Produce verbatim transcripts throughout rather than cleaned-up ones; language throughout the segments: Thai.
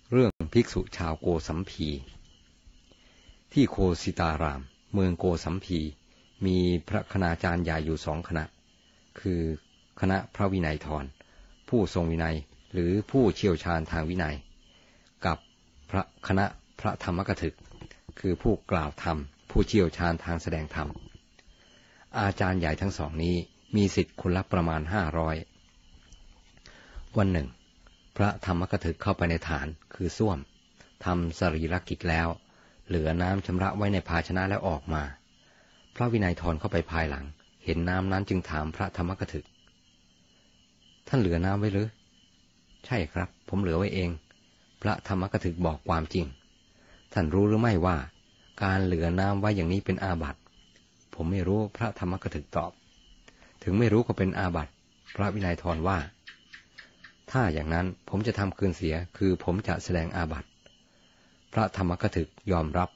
เรื่องภิกษุชาวโกสัมพีที่โคสิตารามเมืองโกสัมพีมีพระคณาจารย์ใหญ่อยู่สองคณะคือคณะพระวินัยธรผู้ทรงวินัยหรือผู้เชี่ยวชาญทางวินัยกับพระคณะพระธรรมกถึกคือผู้กล่าวธรรมผู้เชี่ยวชาญทางแสดงธรรมอาจารย์ใหญ่ทั้งสองนี้มีศิษย์คนละประมาณห้าร้อยวันหนึ่งพระธรรมกถึกเข้าไปในฐานคือส้วมทำสรีรกิจแล้วเหลือน้ำชำระไว้ในภาชนะแล้วออกมาพระวินัยธรเข้าไปภายหลังเห็นน้ำนั้นจึงถามพระธรรมกถึกท่านเหลือน้ำไว้หรือใช่ครับผมเหลือไว้เองพระธรรมกถึกบอกความจริงท่านรู้หรือไม่ว่าการเหลือน้ำไว้อย่างนี้เป็นอาบัติผมไม่รู้พระธรรมกถึกตอบถึงไม่รู้ก็เป็นอาบัติพระวินัยธรว่าถ้าอย่างนั้นผมจะทำคืนเสียคือผมจะแสดงอาบัติพระธรรมกถึกยอมรับ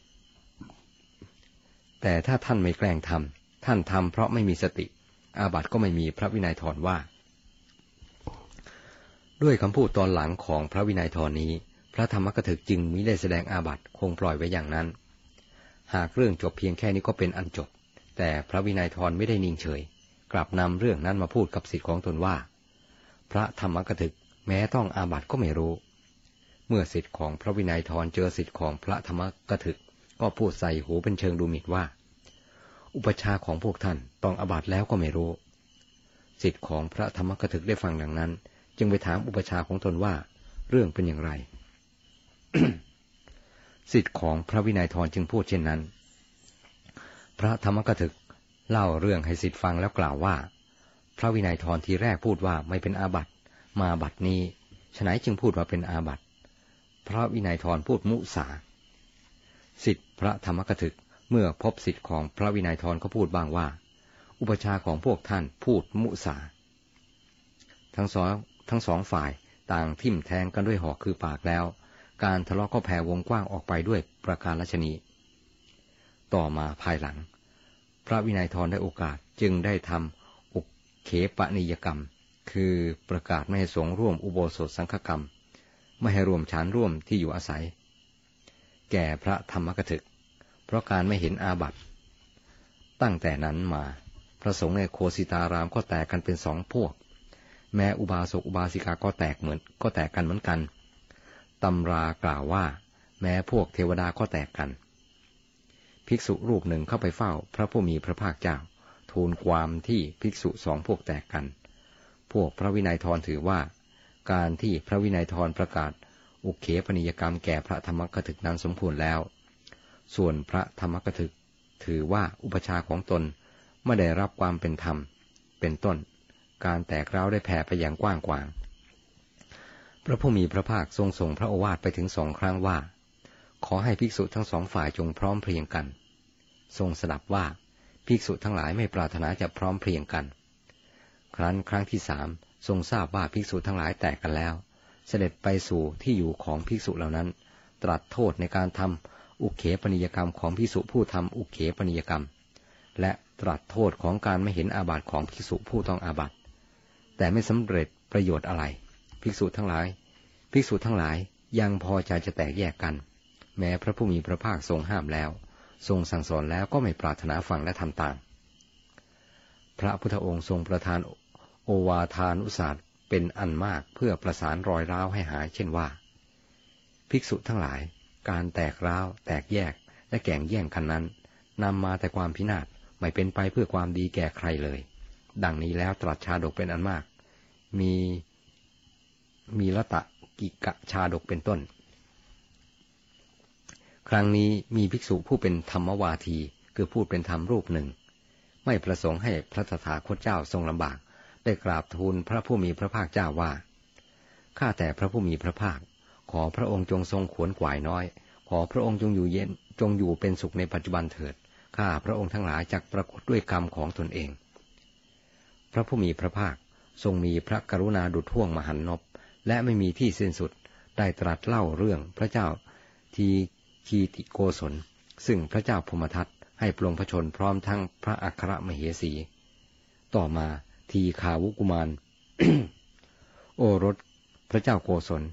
แต่ถ้าท่านไม่แกล้งทำท่านทำเพราะไม่มีสติอาบัติก็ไม่มีพระวินัยธรว่าด้วยคำพูดตอนหลังของพระวินัยธรนี้พระธรรมกถึกจึงมิได้แสดงอาบัติคงปล่อยไว้อย่างนั้นหากเรื่องจบเพียงแค่นี้ก็เป็นอันจบแต่พระวินัยธรไม่ได้นิ่งเฉยกลับนำเรื่องนั้นมาพูดกับศิษย์ของตนว่าพระธรรมกถึกแม้ต้องอาบัติก็ไม่รู้เมื่อศิษย์ของพระวินัยธรเจอศิษย์ของพระธรรมกถึกก็พูดใส่หูเป็นเชิงดูหมิ่นว่าอุปชาของพวกท่านต้องอาบัติแล้วก็ไม่รู้ศิษย์ของพระธรรมกถึกได้ฟังดังนั้นจึงไปถามอุปชาของตนว่าเรื่องเป็นอย่างไร ศิษย์ของพระวินัยธรจึงพูดเช่นนั้นพระธรรมกถึกเล่าเรื่องให้ศิษย์ฟังแล้วกล่าวว่าพระวินัยธรทีแรกพูดว่าไม่เป็นอาบัติมาบัดนี้ฉนัยจึงพูดว่าเป็นอาบัติพระวินัยธรพูดมุสาศิษย์พระธรรมกถึกเมื่อพบศิษย์ของพระวินัยธรก็พูดบ้างว่าอุปชาของพวกท่านพูดมุสาทั้งสองทั้งสองฝ่ายต่างทิ่มแทงกันด้วยหอกคือปากแล้วการทะเลาะก็แผ่วงกว้างออกไปด้วยประการฉะนี้ต่อมาภายหลังพระวินัยธรได้โอกาสจึงได้ทำอุเขปนิยกรรมคือประกาศไม่ให้สงฆ์ร่วมอุโบสถสังฆกรรมไม่ให้ร่วมฉันร่วมที่อยู่อาศัยแก่พระธรรมกถึกเพราะการไม่เห็นอาบัติตั้งแต่นั้นมาพระสงฆ์ในโคสิตารามก็แตกกันเป็นสองพวกแม้อุบาสกอุบาสิกาก็แตกเหมือนก็แตกกันเหมือนกันตำรากล่าวว่าแม้พวกเทวดาก็แตกกันภิกษุรูปหนึ่งเข้าไปเฝ้าพระผู้มีพระภาคเจ้าทูลความที่ภิกษุสองพวกแตกกันพวกพระวินัยธรถือว่าการที่พระวินัยธรประกาศอุเขปนิยกรรมแก่พระธรรมกถึกนั้นสมควรแล้วส่วนพระธรรมกถึกถือว่าอุปชาของตนไม่ได้รับความเป็นธรรมเป็นต้นการแตกร้าวได้แผ่ไปอย่างกว้างขวางพระผู้มีพระภาคทรงส่งพระโอวาทไปถึงสองครั้งว่าขอให้ภิกษุทั้งสองฝ่ายจงพร้อมเพรียงกันทรงสดับว่าภิกษุทั้งหลายไม่ปรารถนาจะพร้อมเพรียงกันครั้นครั้งที่สามทรงทราบว่าภิกษุทั้งหลายแตกกันแล้วเสด็จไปสู่ที่อยู่ของภิกษุเหล่านั้นตรัสโทษในการทำอุเขปนิยกรรมของภิกษุผู้ทำอุเขปนิยกรรมและตรัสโทษของการไม่เห็นอาบัติของภิกษุผู้ต้องอาบัติแต่ไม่สำเร็จประโยชน์อะไรภิกษุทั้งหลายภิกษุทั้งหลายยังพอใจจะแตกแยกกันแม้พระผู้มีพระภาคทรงห้ามแล้วทรงสั่งสอนแล้วก็ไม่ปรารถนาฟังและทำตามพระพุทธองค์ทรงประทานโอวาทานุสาสน์เป็นอันมากเพื่อประสานรอยร้าวให้หายเช่นว่าภิกษุทั้งหลายการแตกร้าวแตกแยกและแก่งแย่งกันนั้นนำมาแต่ความพินาศไม่เป็นไปเพื่อความดีแก่ใครเลยดังนี้แล้วตรัสชาดกเป็นอันมากมีมีละตะกิกะชาดกเป็นต้นครั้งนี้มีภิกษุผู้เป็นธรรมวาทีคือพูดเป็นธรรมรูปหนึ่งไม่ประสงค์ให้พระตถาคตเจ้าทรงลำบากได้กราบทูลพระผู้มีพระภาคเจ้าว่าข้าแต่พระผู้มีพระภาคขอพระองค์จงทรงขวนขวายน้อยขอพระองค์จงอยู่เย็นจงอยู่เป็นสุขในปัจจุบันเถิดข้าพระองค์ทั้งหลายจักปรากฏด้วยกรรมของตนเองพระผู้มีพระภาคทรงมีพระกรุณาดุจห้วงมหันนบและไม่มีที่สิ้นสุดได้ตรัสเล่าเรื่องพระเจ้าทีคีติโกศลซึ่งพระเจ้าพมทัตให้ปลงพระชนพร้อมทั้งพระอัครมเหสีต่อมาทีคาวุกุมาร โอรสพระเจ้าโกศล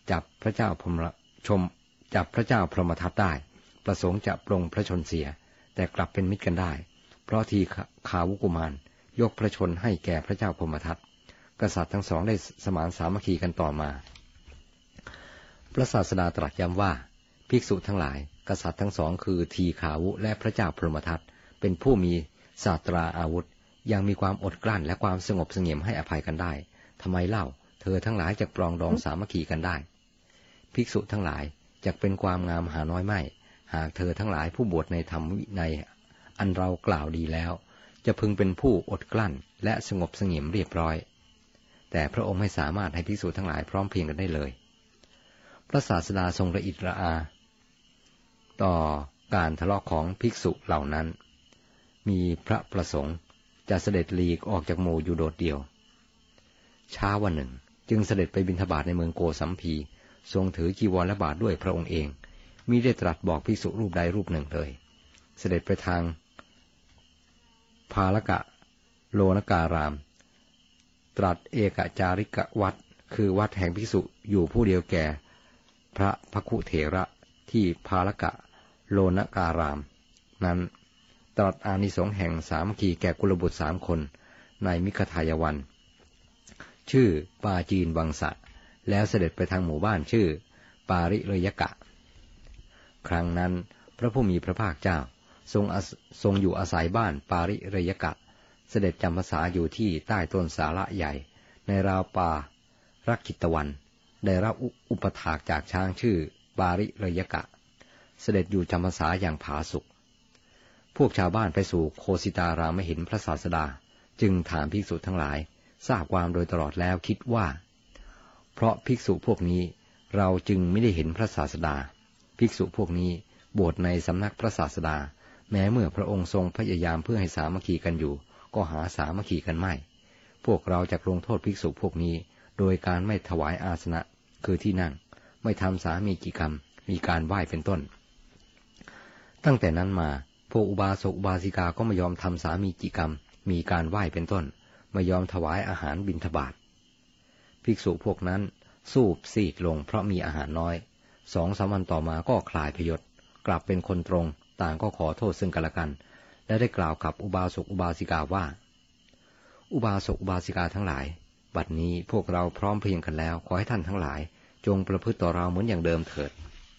จับพระเจ้าพรหมชมจับพระเจ้าพรหมทัตได้ประสงค์จะปรงพระชนเสียแต่กลับเป็นมิตรกันได้เพราะทีขาวกุมารยกพระชนให้แก่พระเจ้าพรหมทัตกษัตริย์ทั้งสองได้สมานสามัคคีกันต่อมาพระศาสดาตรัสย้ำว่าภิกษุทั้งหลายกษัตริย์ทั้งสองคือทีขาวและพระเจ้าพรหมทัตเป็นผู้มีศาสตราอาวุธยังมีความอดกลั้นและความสงบเสงี่ยมให้อภัยกันได้ทำไมเล่าเธอทั้งหลายจะปรองดองสามัคคีกันได้ภิกษุทั้งหลายจะเป็นความงามหาน้อยไม่หากเธอทั้งหลายผู้บวชในธรรมวินัยอันเรากล่าวดีแล้วจะพึงเป็นผู้อดกลั้นและสงบเสงี่ยมเรียบร้อยแต่พระองค์ไม่สามารถให้ภิกษุทั้งหลายพร้อมเพรียงกันได้เลยพระศาสดาทรงระอิดระอาต่อการทะเลาะของภิกษุเหล่านั้นมีพระประสงค์จะเสด็จหลีกออกจากหมู่อยู่โดดเดี่ยวเช้าวันหนึ่งจึงเสด็จไปบิณฑบาตในเมืองโกสัมพีทรงถือจีวรและบาทด้วยพระองค์เองมิได้ตรัสบอกภิกษุรูปใดรูปหนึ่งเลยเสด็จไปทางภาลกะโลนการามตรัสเอกจาริกวัดคือวัดแห่งภิกษุอยู่ผู้เดียวแก่พระภคุเถระที่ภาลกะโลนการามนั้นตรัสอานิสงส์แห่งสามัคคีแก่กุลบุตรสามคนในมิคทายวันชื่อปาจีนวังสะแล้วเสด็จไปทางหมู่บ้านชื่อปาริเรยกะครั้งนั้นพระผู้มีพระภาคเจ้าทรงทรงอยู่อาศัยบ้านปาริเรยกะเสด็จจำพรรษาอยู่ที่ใต้ต้นสาระใหญ่ในราวป่ารักขิตวันได้รับอุปถากจากช้างชื่อปาริเรยกะเสด็จอยู่จำพรรษาอย่างผาสุกพวกชาวบ้านไปสู่โคสิตารามไม่เห็นพระศาสดาจึงถามภิกษุทั้งหลายทราบความโดยตลอดแล้วคิดว่าเพราะภิกษุพวกนี้เราจึงไม่ได้เห็นพระศาสดาภิกษุพวกนี้บวชในสำนักพระศาสดาแม้เมื่อพระองค์ทรงพยายามเพื่อให้สามัคคีกันอยู่ก็หาสามัคคีกันไม่พวกเราจะลงโทษภิกษุพวกนี้โดยการไม่ถวายอาสนะคือที่นั่งไม่ทำสามีจิกรรมมีการไหว้เป็นต้นตั้งแต่นั้นมาพวกอุบาสกอุบาสิกาก็ไม่ยอมทำสามีจิกรรมมีการไหว้เป็นต้นไม่ยอมถวายอาหารบิณฑบาตภิกษุพวกนั้นสูบซีดลงเพราะมีอาหารน้อยสองสามวันต่อมาก็คลายพยศกลับเป็นคนตรงต่างก็ขอโทษซึ่งกันและกันและได้กล่าวกับอุบาสกอุบาสิกาว่าอุบาสกอุบาสิกาทั้งหลายบัดนี้พวกเราพร้อมเพรียงกันแล้วขอให้ท่านทั้งหลายจงประพฤติต่อเราเหมือนอย่างเดิมเถิด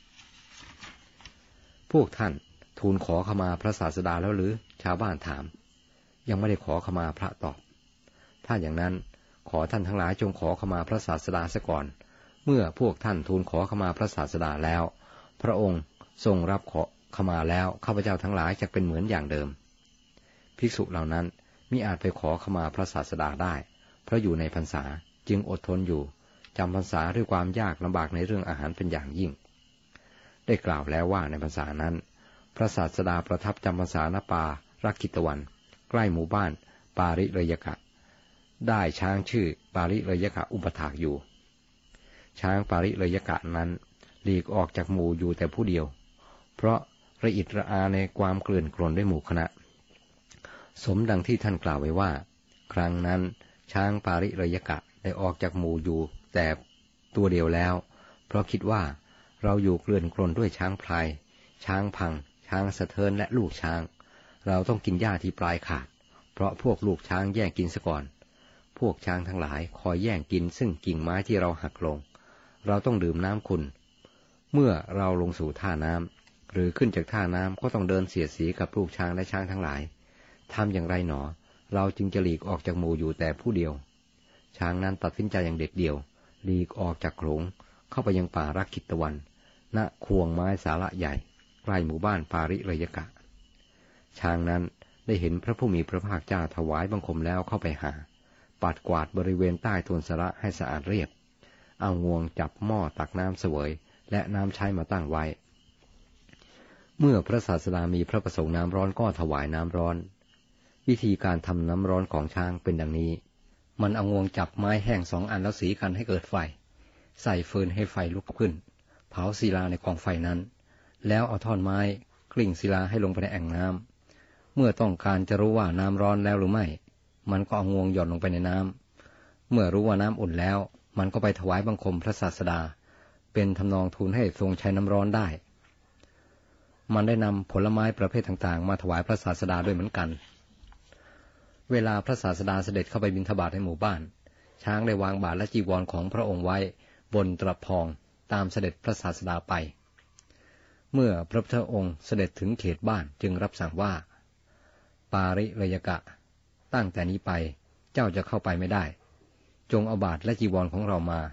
พวกท่านทูลขอขมาพระศาสดาแล้วหรือชาวบ้านถามยังไม่ได้ขอขมาพระตอบถ้าอย่างนั้นขอท่านทั้งหลายจงขอขมาพระศาสดาซะก่อนเมื่อพวกท่านทูลขอขมาพระศาสดาแล้วพระองค์ทรงรับขอขมาแล้วข้าพเจ้าทั้งหลายจะเป็นเหมือนอย่างเดิมภิกษุเหล่านั้นมิอาจไปขอขมาพระศาสดาได้เพราะอยู่ในพรรษาจึงอดทนอยู่จำพรรษาด้วยความยากลำบากในเรื่องอาหารเป็นอย่างยิ่งได้กล่าวแล้วว่าในพรรษานั้นพระศาสดาประทับจำพรรษาณป่ารักขิตวันใกล้หมู่บ้านปาริเรยกะได้ช้างชื่อปาริเรยกะอุปถากอยู่ช้างปาริเรยกะนั้นหลีกออกจากหมู่อยู่แต่ผู้เดียวเพราะระอิดระอาในความเกลื่อนกลนด้วยหมู่คณะสมดังที่ท่านกล่าวไว้ว่าครั้งนั้นช้างปาริเรยกะได้ออกจากหมู่อยู่แต่ตัวเดียวแล้วเพราะคิดว่าเราอยู่เกลื่อนกลนด้วยช้างพลายช้างพังช้างสะเทินและลูกช้างเราต้องกินหญ้าที่ปลายขาดเพราะพวกลูกช้างแย่งกินซะก่อนพวกช้างทั้งหลายคอยแย่งกินซึ่งกิ่งไม้ที่เราหักลงเราต้องดื่มน้ำขุ่นเมื่อเราลงสู่ท่าน้ำหรือขึ้นจากท่าน้ำก็ต้องเดินเสียดสีกับลูกช้างและช้างทั้งหลายทำอย่างไรหนอเราจึงจะหลีกออกจากหมู่อยู่แต่ผู้เดียวช้างนั้นตัดสินใจอย่างเด็ดเดี่ยวหลีกออกจากโขลงเข้าไปยังป่ารักขิตวันณควงไม้สาระใหญ่ใกล้หมู่บ้านปาริเรยกะช้างนั้นได้เห็นพระผู้มีพระภาคเจ้าถวายบังคมแล้วเข้าไปหาปัดกวาดบริเวณใต้ต้นสาระให้สะอาดเรียบเอางวงจับหม้อตักน้ำเสวยและน้ำใช้มาตั้งไว้เมื่อพระศาสดามีพระประสงค์น้ำร้อนก็ถวายน้ำร้อนวิธีการทำน้ำร้อนของช้างเป็นดังนี้มันเอางวงจับไม้แห้งสองอันแล้วสีกันให้เกิดไฟใส่ฟืนให้ไฟลุกขึ้นเผาศิลาในกองไฟนั้นแล้วเอาท่อนไม้กลิ้งศิลาให้ลงไปในแอ่งน้ำเมื่อต้องการจะรู้ว่าน้ำร้อนแล้วหรือไม่มันก็เอางวงหย่อนลงไปในน้ำเมื่อรู้ว่าน้ำอุ่นแล้วมันก็ไปถวายบังคมพระศาสดาเป็นทำนองทูลให้ทรงใช้น้ำร้อนได้มันได้นำผลไม้ประเภทต่างๆมาถวายพระศาสดาด้วยเหมือนกันเวลาพระศาสดาเสด็จเข้าไปบิณฑบาตในหมู่บ้านช้างได้วางบาตรและจีวรของพระองค์ไว้บนตะพองตามเสด็จพระศาสดาไปเมื่อพระพุทธองค์เสด็จถึงเขตบ้านจึงรับสั่งว่าปาริเลยกะตั้งแต่นี้ไปเจ้าจะเข้าไปไม่ได้จงเอาบาตรและจีวรของเรามา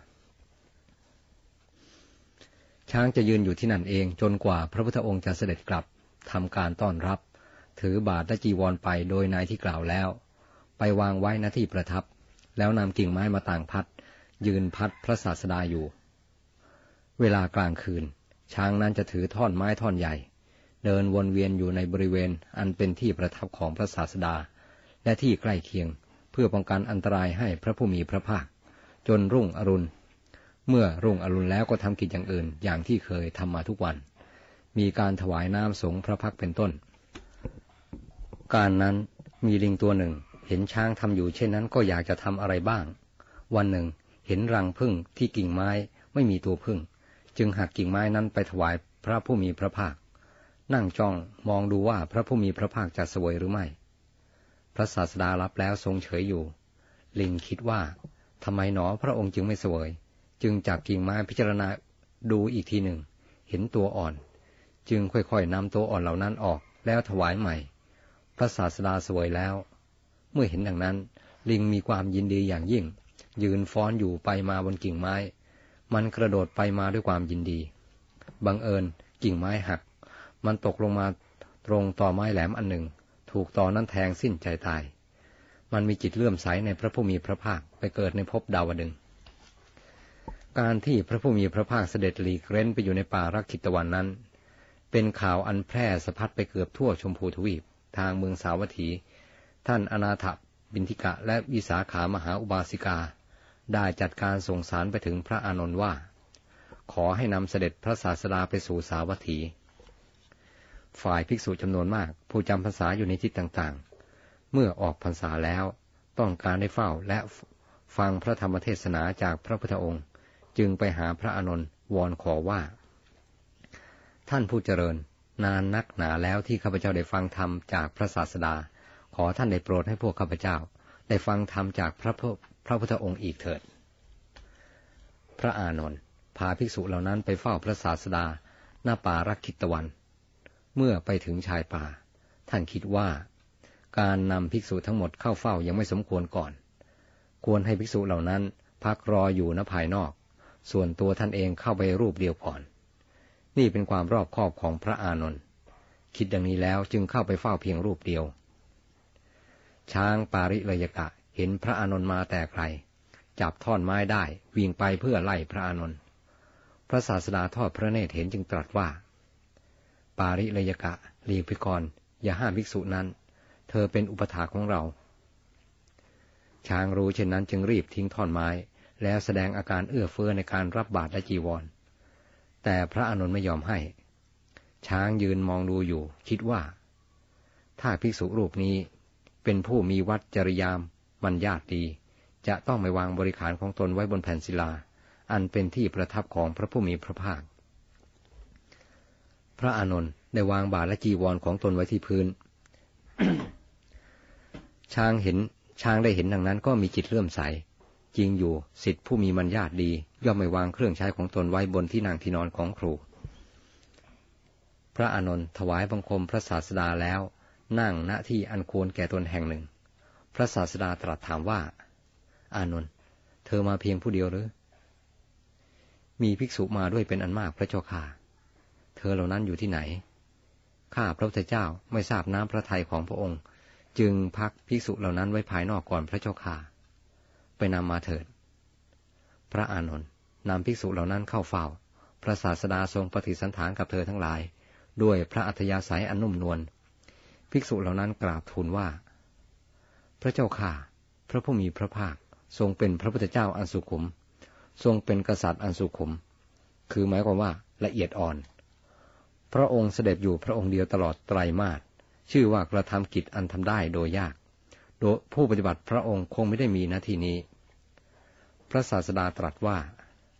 ช้างจะยืนอยู่ที่นั่นเองจนกว่าพระพุทธองค์จะเสด็จกลับทำการต้อนรับถือบาตรและจีวรไปโดยนายที่กล่าวแล้วไปวางไว้ณที่ประทับแล้วนำกิ่งไม้มาต่างพัดยืนพัดพระศาสดาอยู่เวลากลางคืนช้างนั้นจะถือท่อนไม้ท่อนใหญ่เดินวนเวียนอยู่ในบริเวณอันเป็นที่ประทับของพระศาสดาและที่ใกล้เคียงเพื่อป้องกันอันตรายให้พระผู้มีพระภาคจนรุ่งอรุณเมื่อรุ่งอรุณแล้วก็ทำกิจอย่างอื่นอย่างที่เคยทำมาทุกวันมีการถวายน้ำสงฆ์พระพักเป็นต้นการนั้นมีลิงตัวหนึ่งเห็นช้างทำอยู่เช่นนั้นก็อยากจะทำอะไรบ้างวันหนึ่งเห็นรังผึ้งที่กิ่งไม้ไม่มีตัวผึ้งจึงหักกิ่งไม้นั้นไปถวายพระผู้มีพระภาคนั่งจ้องมองดูว่าพระผู้มีพระภาคจะเสวยหรือไม่พระศาสดารับแล้วทรงเฉยอยู่ลิงคิดว่าทำไมหนอพระองค์จึงไม่เสวยจึงจับกิ่งไม้พิจารณาดูอีกทีหนึ่งเห็นตัวอ่อนจึงค่อยๆนำตัวอ่อนเหล่านั้นออกแล้วถวายใหม่พระศาสดาเสวยแล้วเมื่อเห็นดังนั้นลิงมีความยินดีอย่างยิ่งยืนฟ้อนอยู่ไปมาบนกิ่งไม้มันกระโดดไปมาด้วยความยินดีบังเอิญกิ่งไม้หักมันตกลงมาตรงต่อไม้แหลมอันหนึ่งถูกต่อนั้นแทงสิ้นใจตายมันมีจิตเลื่อมใสในพระผู้มีพระภาคไปเกิดในภพดาวดึงส์การที่พระผู้มีพระภาคเสด็จหลีกเร้นไปอยู่ในป่ารักขิตวันนั้นเป็นข่าวอันแพร่สะพัดไปเกือบทั่วชมพูทวีปทางเมืองสาวัตถีท่านอนาถบิณฑิกะและวิสาขามหาอุบาสิกาได้จัดการส่งสารไปถึงพระอานนท์ว่าขอให้นำเสด็จพระศาสดาไปสู่สาวัตถีฝ่ายภิกษุจำนวนมากผู้จำพรรษาอยู่ในทิศต่างๆเมื่อออกพรรษาแล้วต้องการได้เฝ้าและฟังพระธรรมเทศนาจากพระพุทธองค์จึงไปหาพระอานนท์วอนขอว่าท่านผู้เจริญนานนักหนาแล้วที่ข้าพเจ้าได้ฟังธรรมจากพระศาสดาขอท่านได้โปรดให้พวกข้าพเจ้าได้ฟังธรรมจากพระพระพุทธองค์อีกเถิดพระอานนท์พาภิกษุเหล่านั้นไปเฝ้าพระศาสดาหน้าป่ารักขิตวันเมื่อไปถึงชายป่าท่านคิดว่าการนำภิกษุทั้งหมดเข้าเฝ้ายังไม่สมควรก่อนควรให้ภิกษุเหล่านั้นพักรออยู่ณภายนอกส่วนตัวท่านเองเข้าไปรูปเดียวก่อนนี่เป็นความรอบคอบของพระอานนท์คิดดังนี้แล้วจึงเข้าไปเฝ้าเพียงรูปเดียวช้างปาริเลยกะเห็นพระอานนท์มาแต่ไกลจับท่อนไม้ได้วิ่งไปเพื่อไล่พระอานนท์พระศาสดาทอดพระเนตรเห็นจึงตรัสว่าปาริเลยกะหลีกไปก่อนอย่าห้ามภิกษุนั้นเธอเป็นอุปถาของเราช้างรู้เช่นนั้นจึงรีบทิ้งท่อนไม้แล้วแสดงอาการเอื้อเฟื้อในการรับบาตรและจีวรแต่พระอานนท์ไม่ยอมให้ช้างยืนมองดูอยู่คิดว่าถ้าภิกษุรูปนี้เป็นผู้มีวัดจริยามมัญญาติดีจะต้องไม่วางบริขารของตนไว้บนแผ่นศิลาอันเป็นที่ประทับของพระผู้มีพระภาคพระอานนท์ได้วางบาตรและจีวรของตนไว้ที่พื้น ช้างเห็นช้างได้เห็นดังนั้นก็มีจิตเลื่อมใสจริงอยู่ศิษย์ผู้มีมัญญาติดีย่อมไม่วางเครื่องใช้ของตนไว้บนที่นั่งที่นอนของครูพระอานนท์ถวายบังคมพระศาสดาแล้วนั่งณที่อันควรแก่ตนแห่งหนึ่งพระศาสดาตรัสถามว่าอานนท์เธอมาเพียงผู้เดียวหรือมีภิกษุมาด้วยเป็นอันมากพระเจ้าค่ะเธอเหล่านั้นอยู่ที่ไหนข้าพระพุทธเจ้าไม่ทราบน้ำพระทัยของพระองค์จึงพักภิกษุเหล่านั้นไว้ภายนอกก่อนพระเจ้าค่ะไปนำมาเถิดพระอานนท์นำภิกษุเหล่านั้นเข้าเฝ้าพระศาสดาทรงปฏิสันถานกับเธอทั้งหลายด้วยพระอัธยาศัยอันนุ่มนวลภิกษุเหล่านั้นกราบทูลว่าพระเจ้าค่ะพระผู้มีพระภาคทรงเป็นพระพุทธเจ้าอันสุขุมทรงเป็นกษัตริย์อันสุขุมคือหมายความว่าละเอียดอ่อนพระองค์เสด็จอยู่พระองค์เดียวตลอดไตรมาสชื่อว่ากระทำกิจอันทำได้โดยยากโดยผู้ปฏิบัติพระองค์คงไม่ได้มีหน้าที่นี้พระศาสดาตรัสว่า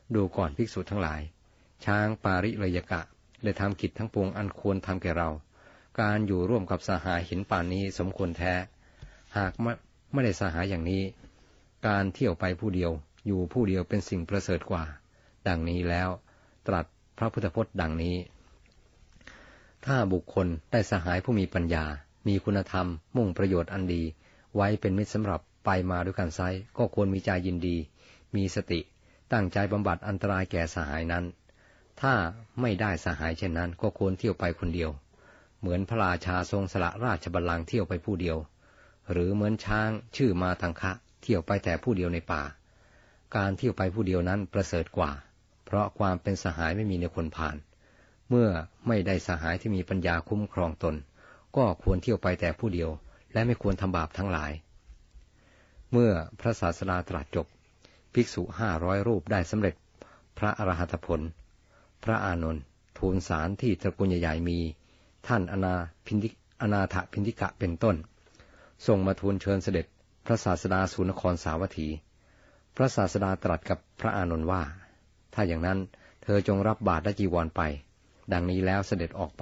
ดูก่อนภิกษุทั้งหลายช้างปาริเรยกะได้ทำกิจทั้งปวงอันควรทำแก่เราการอยู่ร่วมกับสหายเห็นป่านนี้สมควรแท้หากไม่ไม่ได้สหายอย่างนี้การเที่ยวไปผู้เดียวอยู่ผู้เดียวเป็นสิ่งประเสริฐกว่าดังนี้แล้วตรัสพระพุทธพจน์ดังนี้ถ้าบุคคลได้สหายผู้มีปัญญามีคุณธรรมมุ่งประโยชน์อันดีไว้เป็นมิตรสำหรับไปมาด้วยกันไซก็ควรมีใจยินดีมีสติตั้งใจบำบัดอันตรายแก่สหายนั้นถ้าไม่ได้สหายเช่นนั้นก็ควรเที่ยวไปคนเดียวเหมือนพระราชาทรงสละราชบัลลังก์เที่ยวไปผู้เดียวหรือเหมือนช้างชื่อมาตังคะเที่ยวไปแต่ผู้เดียวในป่าการเที่ยวไปผู้เดียวนั้นประเสริฐกว่าเพราะความเป็นสหายไม่มีในคนผ่านเมื่อไม่ได้สหายที่มีปัญญาคุ้มครองตนก็ควรเที่ยวไปแต่ผู้เดียวและไม่ควรทำบาปทั้งหลายเมื่อพระศาสดาตรัสจบภิกษุห้าร้อยรูปได้สำเร็จพระอรหัตผลพระอานนท์ทูลสารที่ตระกูลใหญ่ๆมีท่านอนาพินทิอนาถพินทิกะเป็นต้นส่งมาทูลเชิญเสด็จพระศาสดาสู่นครสาวัตถีพระศาสดาตรัสกับพระอานนท์ว่าถ้าอย่างนั้นเธอจงรับบาตรและจีวรไปดังนี้แล้วเสด็จออกไป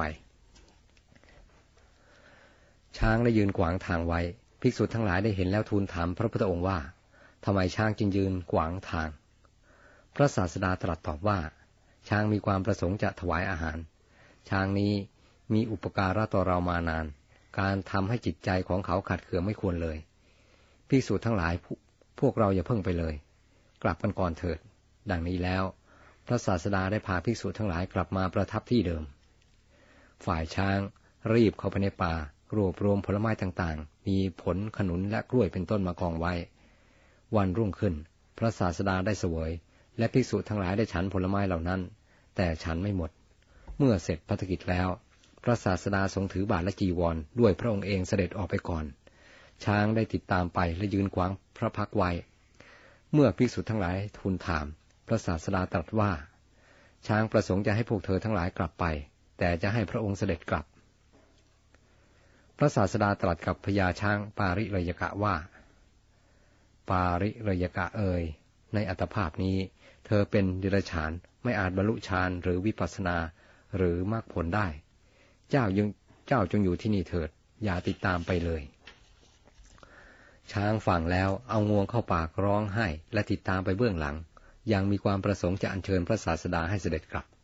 ช้างได้ยืนขวางทางไว้ภิกษุทั้งหลายได้เห็นแล้วทูลถามพระพุทธองค์ว่าทำไมช้างจึงยืนขวางทางพระศาสดาตรัสตอบว่าช้างมีความประสงค์จะถวายอาหารช้างนี้มีอุปการะต่อเรามานานการทำให้จิตใจของเขาขัดเคืองไม่ควรเลยภิกษุทั้งหลายพวกเราอย่าเพิ่งไปเลยกลับกันก่อนเถิดดังนี้แล้วพระศาสดาได้พาภิกษุทั้งหลายกลับมาประทับที่เดิมฝ่ายช้างรีบเข้าไปในป่ารวบรวมผลไม้ต่างๆมีผลขนุนและกล้วยเป็นต้นมากองไว้วันรุ่งขึ้นพระศาสดาได้เสวยและภิกษุทั้งหลายได้ฉันผลไม้เหล่านั้นแต่ฉันไม่หมดเมื่อเสร็จภารกิจแล้วพระศาสดาทรงถือบาตรและจีวรด้วยพระองค์เองเสด็จออกไปก่อนช้างได้ติดตามไปและยืนขวางพระพักไว้เมื่อภิกษุทั้งหลายทูลถามพระศาสดาตรัสว่าช้างประสงค์จะให้พวกเธอทั้งหลายกลับไปแต่จะให้พระองค์เสด็จกลับพระศาสดาตรัสกับพญาช้างปาริเรยกะว่าปาริเรยกะเอ่ยในอัตภาพนี้เธอเป็นเดรัจฉานไม่อาจบรรลุฌานหรือวิปัสสนาหรือมรรคผลได้เจ้ายังเจ้าจงอยู่ที่นี่เถิดอย่าติดตามไปเลยช้างฟังแล้วเอางวงเข้าปากร้องไห้และติดตามไปเบื้องหลังยังมีความประสงค์จะอัญเชิญพระศาสดาให้เสด็จกลับ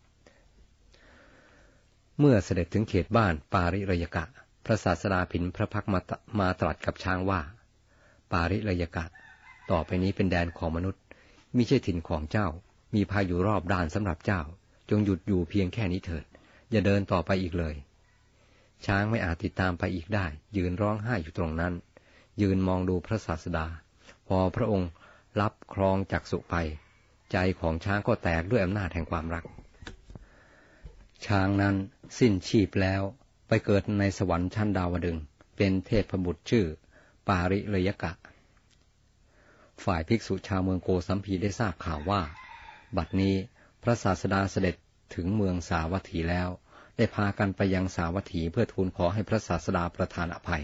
เมื่อเสด็จถึงเขตบ้านปาริเรยกะพระศาสดาผินพระพักมามาตรัสกับช้างว่าปาริเรยกะต่อไปนี้เป็นแดนของมนุษย์มิใช่ถิ่นของเจ้ามีพายุรอบด้านสำหรับเจ้าจงหยุดอยู่เพียงแค่นี้เถิดอย่าเดินต่อไปอีกเลยช้างไม่อาจติดตามไปอีกได้ยืนร้องไห้อยู่ตรงนั้นยืนมองดูพระศาสดาพอพระองค์รับครองจักษุไปใจของช้างก็แตกด้วยอำนาจแห่งความรักช้างนั้นสิ้นชีพแล้วไปเกิดในสวรรค์ชั้นดาวดึงส์เป็นเทพบุตรชื่อปาริเรยกะฝ่ายภิกษุชาวเมืองโกสัมพีได้ทราบข่าวว่าบัดนี้พระศาสดาเสด็จถึงเมืองสาวัตถีแล้วได้พากันไปยังสาวัตถีเพื่อทูลขอให้พระศาสดาประทานอภัย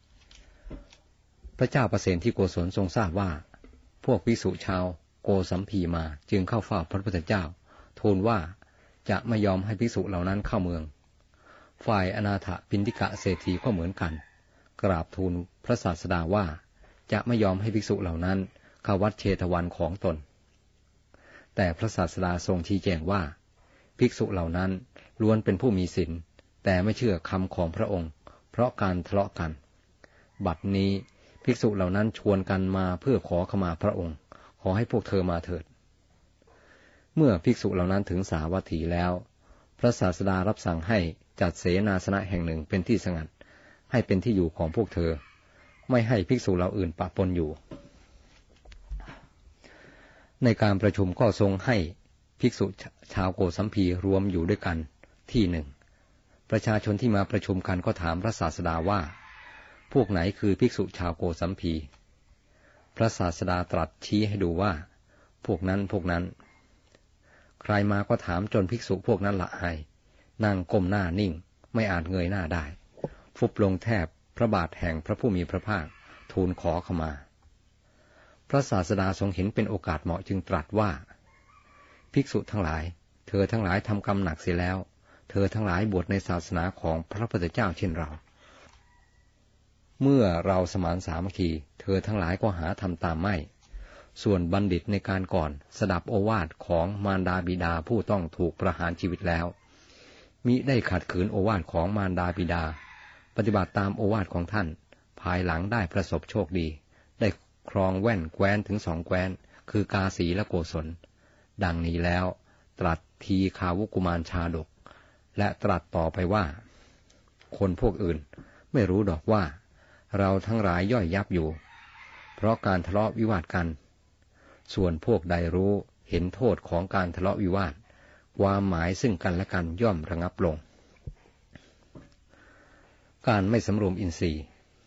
พระเจ้าประเสนที่โกศลทรงทราบว่าพวกภิกษุชาวโกสัมพีมาจึงเข้าเฝ้าพระพุทธเจ้าทูลว่าจะไม่ยอมให้ภิกษุเหล่านั้นเข้าเมืองฝ่ายอนาถปิณฑิกะเศรษฐีก็เหมือนกันกราบทูลพระศาสดาว่าจะไม่ยอมให้ภิกษุเหล่านั้นเข้าวัดเชตวันของตนแต่พระศาสดาทรงชี้แจงว่าภิกษุเหล่านั้นล้วนเป็นผู้มีศีลแต่ไม่เชื่อคำของพระองค์เพราะการทะเลาะกันบัดนี้ภิกษุเหล่านั้นชวนกันมาเพื่อขอขมาพระองค์ขอให้พวกเธอมาเถิดเมื่อภิกษุเหล่านั้นถึงสาวัตถีแล้วพระศาสดารับสั่งให้จัดเสนาสนะแห่งหนึ่งเป็นที่สงัดให้เป็นที่อยู่ของพวกเธอไม่ให้ภิกษุเหล่าอื่นปะปนอยู่ในการประชุมก็ทรงให้ภิกษุชาวโกสัมพีรวมอยู่ด้วยกันที่หนึ่งประชาชนที่มาประชุมกันก็ถามพระศาสดาว่าพวกไหนคือภิกษุชาวโกสัมพีพระศาสดาตรัสชี้ให้ดูว่าพวกนั้นพวกนั้นใครมาก็ถามจนภิกษุพวกนั้นละอายนั่งก้มหน้านิ่งไม่อาจเงยหน้าได้ฟุบลงแทบพระบาทแห่งพระผู้มีพระภาคทูลขอขมาพระศาสดาทรงเห็นเป็นโอกาสเหมาะจึงตรัสว่าภิกษุทั้งหลายเธอทั้งหลายทำกรรมหนักเสียแล้วเธอทั้งหลายบวชในศาสนาของพระพุทธเจ้าเช่นเราเมื่อเราสมานสามัคคีเธอทั้งหลายก็หาทำตามไม่ส่วนบัณฑิตในการก่อนสดับโอวาทของมารดาบิดาผู้ต้องถูกประหารชีวิตแล้วมิได้ขัดขืนโอวาทของมารดาบิดาปฏิบัติตามโอวาทของท่านภายหลังได้ประสบโชคดีได้ครองแว่นแคว้นถึงสองแคว้นคือกาสีและโกศลดังนี้แล้วตรัสทีฆาวุกุมารชาดกและตรัสต่อไปว่าคนพวกอื่นไม่รู้ดอกว่าเราทั้งหลายย่อยยับอยู่เพราะการทะเลาะวิวาทกันส่วนพวกใดรู้เห็นโทษของการทะเลาะวิวาทความหมายซึ่งกันและกันย่อมระงับลงการไม่สำรวมอินทรีย์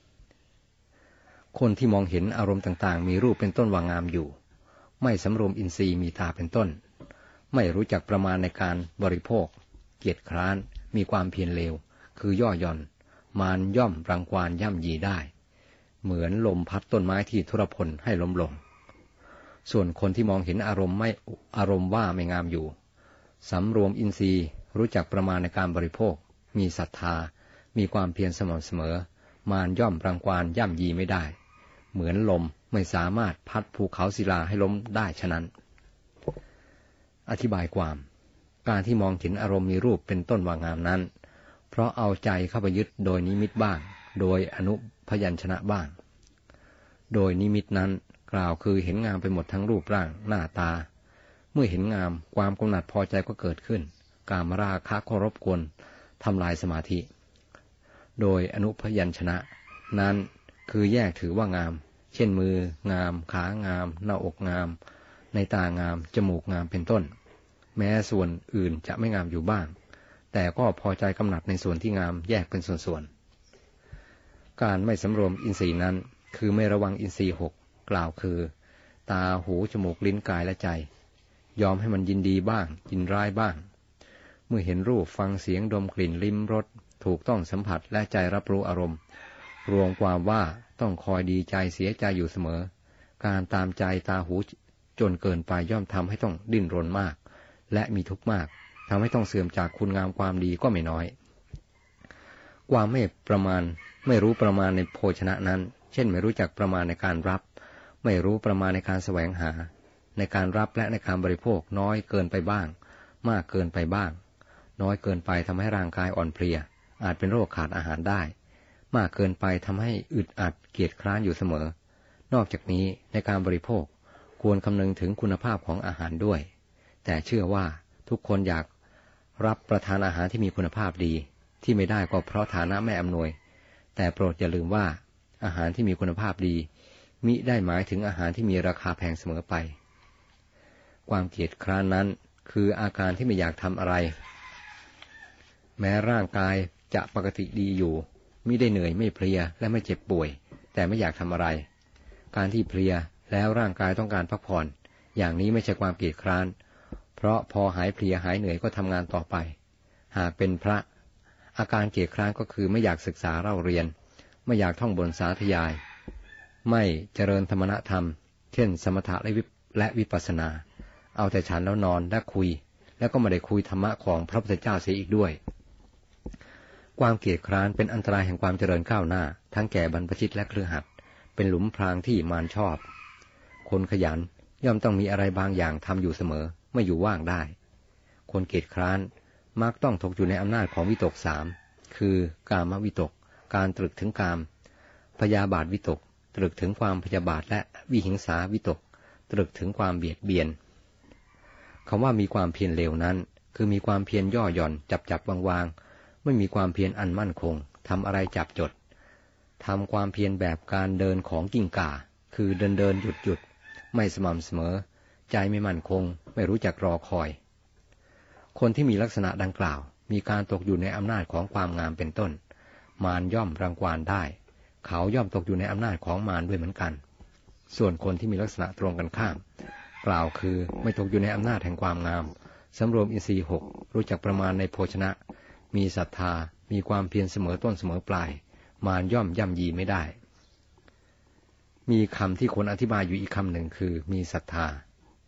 คนที่มองเห็นอารมณ์ต่างๆมีรูปเป็นต้นว่างามอยู่ไม่สำรวมอินทรีย์มีตาเป็นต้นไม่รู้จักประมาณในการบริโภคเกียจคร้านมีความเพียรเลวคือย่อหย่อนมารย่อมรังควานย่ำยีได้เหมือนลมพัดต้นไม้ที่ทุรพลให้ล้มลงส่วนคนที่มองเห็นอารมณ์ไม่อารมณ์ว่าไม่งามอยู่สำรวมอินทรีย์รู้จักประมาณในการบริโภคมีศรัทธามีความเพียรสม่ำเสมอมารย่อมรังควานย่ำยีไม่ได้เหมือนลมไม่สามารถพัดภูเขาศิลาให้ล้มได้ฉะนั้นอธิบายความการที่มองเห็นอารมณ์มีรูปเป็นต้นว่างามนั้นเพราะเอาใจเข้าไปยึดโดยนิมิตบ้างโดยอนุพยัญชนะบ้างโดยนิมิตนั้นกล่าวคือเห็นงามไปหมดทั้งรูปร่างหน้าตาเมื่อเห็นงามความกำหนัดพอใจก็เกิดขึ้นกามราคะก็รบกวนทำลายสมาธิโดยอนุพยัญชนะนั้นคือแยกถือว่างามเช่นมืองามขางามหน้าอกงามในตางามจมูกงามเป็นต้นแม้ส่วนอื่นจะไม่งามอยู่บ้างแต่ก็พอใจกำหนัดในส่วนที่งามแยกเป็นส่วนๆการไม่สำรวมอินทรีย์นั้นคือไม่ระวังอินทรีย์หกกล่าวคือตาหูจมูกลิ้นกายและใจยอมให้มันยินดีบ้างยินร้ายบ้างเมื่อเห็นรูปฟังเสียงดมกลิ่นลิ้มรสถูกต้องสัมผัสและใจรับรู้อารมณ์รวมความว่าต้องคอยดีใจเสียใจอยู่เสมอการตามใจตาหูจนเกินไปย่อมทำให้ต้องดิ้นรนมากและมีทุกข์มากทำให้ต้องเสื่อมจากคุณงามความดีก็ไม่น้อยความไม่ประมาณไม่รู้ประมาณในโภชนะนั้นเช่นไม่รู้จักประมาณในการรับไม่รู้ประมาณในการแสวงหาในการรับและในการบริโภคน้อยเกินไปบ้างมากเกินไปบ้างน้อยเกินไปทำให้ร่างกายอ่อนเพลียอาจเป็นโรคขาดอาหารได้มากเกินไปทำให้อึดอัดเกียจคร้านอยู่เสมอนอกจากนี้ในการบริโภคควรคำนึงถึงคุณภาพของอาหารด้วยแต่เชื่อว่าทุกคนอยากรับประทานอาหารที่มีคุณภาพดีที่ไม่ได้ก็เพราะฐานะไม่อำนวยแต่โปรดอย่าลืมว่าอาหารที่มีคุณภาพดีมิได้หมายถึงอาหารที่มีราคาแพงเสมอไปความเกียจคร้านนั้นคืออาการที่ไม่อยากทำอะไรแม้ร่างกายจะปกติดีอยู่มิได้เหนื่อยไม่เพลียและไม่เจ็บป่วยแต่ไม่อยากทำอะไรการที่เพลียแล้วร่างกายต้องการพักผ่อนอย่างนี้ไม่ใช่ความเกียจคร้านเพราะพอหายเพลียหายเหนื่อยก็ทำงานต่อไปหากเป็นพระอาการเกียจคร้านก็คือไม่อยากศึกษาเล่าเรียนไม่อยากท่องบนสาธยายไม่เจริญธรรมธรรมเช่นสมถะและวิปัสสนาเอาแต่ฉันแล้วนอนและคุยแล้วก็ไม่ได้คุยธรรมะของพระพุทธเจ้าเสียอีกด้วยความเกียจคร้านเป็นอันตรายแห่งความเจริญก้าวหน้าทั้งแก่บรรพชิตและเครือขัดเป็นหลุมพรางที่มารชอบคนขยันย่อมต้องมีอะไรบางอย่างทำอยู่เสมอไม่อยู่ว่างได้คนเกียจคร้านมักต้องตกอยู่ในอำนาจของวิตกสามคือกามวิตกการตรึกถึงกามพยาบาทวิตกตรึกถึงความพยาบาทและวิหิงสาวิตกตรึกถึงความเบียดเบียนคำว่ามีความเพียรเร็วนั้นคือมีความเพียรย่อหย่อนจับจับวางๆไม่มีความเพียรอันมั่นคงทำอะไรจับจดทำความเพียรแบบการเดินของกิ้งก่าคือเดินเดินหยุดหยุดไม่สม่ำเสมอใจไม่มั่นคงไม่รู้จักรอคอยคนที่มีลักษณะดังกล่าวมีการตกอยู่ในอำนาจของความงามเป็นต้นมารย่อมรังควานได้เขาย่อมตกอยู่ในอำนาจของมารด้วยเหมือนกันส่วนคนที่มีลักษณะตรงกันข้ามกล่าวคือไม่ตกอยู่ในอำนาจแห่งความงามสำรวมอินทรีย์หกรู้จักประมาณในโภชนะมีศรัทธามีความเพียรเสมอต้นเสมอปลายมารย่อมย่ำยีไม่ได้มีคำที่ควรอธิบายอยู่อีกคำหนึ่งคือมีศรัทธา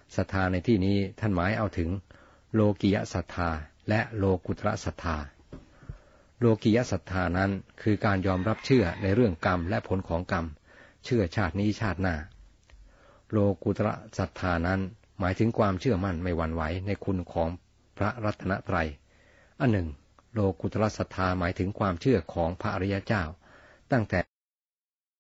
ศรัทธาในที่นี้ท่านหมายเอาถึงโลกิยศรัทธาและโลกุตระศรัทธาโลกิยศรัทธานั้นคือการยอมรับเชื่อในเรื่องกรรมและผลของกรรมเชื่อชาตินี้ชาติหน้าโลกุตระศรัทธานั้นหมายถึงความเชื่อมั่นไม่หวั่นไหวในคุณของพระรัตนตรัยอันหนึ่งโลกุตระศรัทธาหมายถึงความเชื่อของพระอริยเจ้าตั้งแต่